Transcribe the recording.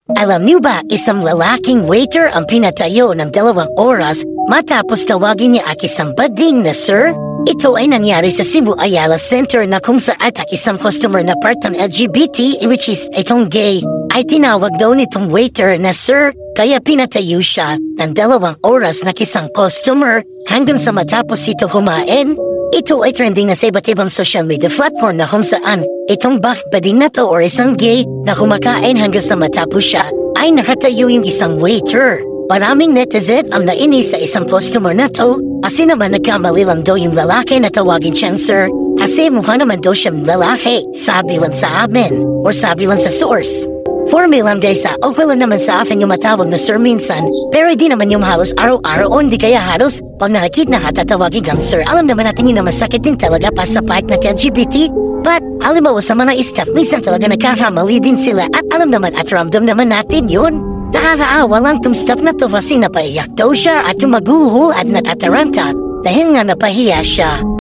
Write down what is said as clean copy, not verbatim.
Alam niyo ba, isang lalaking waiter ang pinatayo ng 2 oras matapos tawagin niya ang isang bading na sir? Ito ay nangyari sa Cebu Ayala Center na kung saan ang isang customer na part ng LGBT, which is itong gay, ay tinawag daw nitong waiter na sir, kaya pinatayo siya ng 2 oras na isang customer hanggang sa matapos ito humain. Ito ay trending na sa iba't ibang social media platform na kung saan itong bading na to or isang gay na kumakain hanggang sa matapos siya ay nakatayo yung isang waiter. Maraming netizen ang nainis sa isang customer na to kasi naman nagkamali lang daw yung lalaki na tawagin siyang sir kasi mukha naman daw siyang lalaki, sabi lang sa amin or sabi lang sa source. For me lang day sa okay lang naman sa akin yung matawag na sir minsan, pero di naman yung halos araw-araw o hindi kaya halos pag nakikita na tatawagin kang sir. Alam naman natin yun na masakit din talaga pa sa part na LGBT, but halimbawa sa mga staff minsan talaga nagkakamali din sila at alam naman at ramdam naman natin yun. Nakakaawa lang tong staff na to kasi napaiyak daw siya at yung magulhul at natataranta dahil nga napahiya siya.